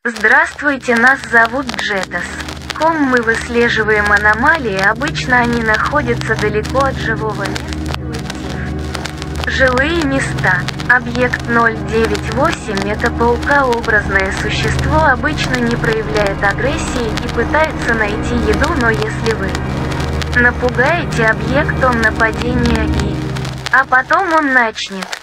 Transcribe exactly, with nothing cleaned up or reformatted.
Здравствуйте, нас зовут Джетас. Ком мы выслеживаем аномалии, обычно они находятся далеко от живого места. Жилые места. Объект ноль девять восемь – это паукообразное существо, обычно не проявляет агрессии и пытается найти еду, но если вы напугаете объект, он нападение и... А потом он начнет.